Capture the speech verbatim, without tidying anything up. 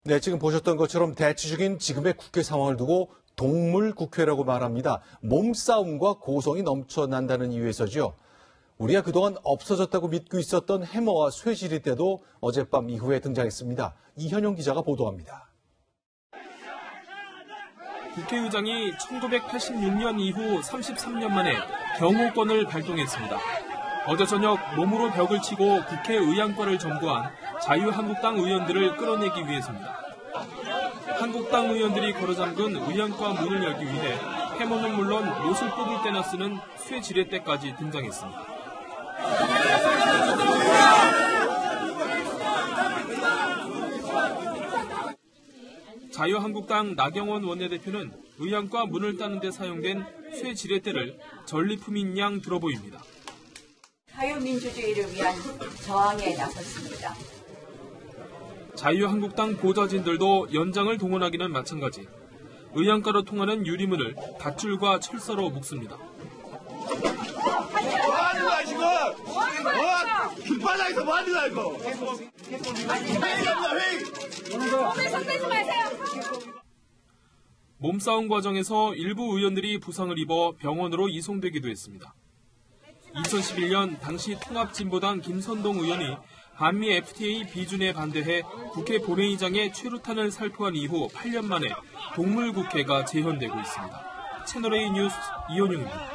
네, 지금 보셨던 것처럼 대치 중인 지금의 국회 상황을 두고 동물국회라고 말합니다. 몸싸움과 고성이 넘쳐난다는 이유에서죠. 우리가 그동안 없어졌다고 믿고 있었던 해머와 쇠지리 때도 어젯밤 이후에 등장했습니다. 이현용 기자가 보도합니다. 국회의장이 천구백팔십육 년 이후 삼십삼 년 만에 경호권을 발동했습니다. 어제 저녁 몸으로 벽을 치고 국회 의안과를 점거한 자유한국당 의원들을 끌어내기 위해서입니다. 한국당 의원들이 걸어잠근 의안과 문을 열기 위해 해머는 물론 못을 뽑을 때나 쓰는 쇠지렛대까지 등장했습니다. 자유한국당 나경원 원내대표는 의안과 문을 따는 데 사용된 쇠지렛대를 전리품인 양 들어 보입니다. 자유민주주의를 위한 저항에 나섰습니다. 자유한국당 보좌진들도 연장을 동원하기는 마찬가지. 의안가로 통하는 유리문을 밧줄과 철사로 묶습니다. 뭐하는 거야 지금? 어? 길바닥에서 뭐하는 거야 이거? 회의합니다 회의. 몸에 손대지 마세요. 몸싸움 과정에서 일부 의원들이 부상을 입어 병원으로 이송되기도 했습니다. 이천십일 년 당시 통합진보당 김선동 의원이 한미 에프티에이 비준에 반대해 국회 본회의장에 최루탄을 살포한 이후 팔 년 만에 동물국회가 재현되고 있습니다. 채널A 뉴스 이현용입니다.